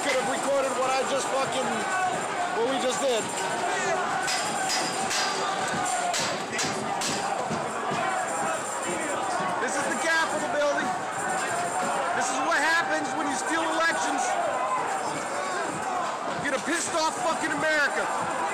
could have recorded what I just fucking, what we just did. This is the Capitol building. This is what happens when you steal elections. Get a pissed off fucking America.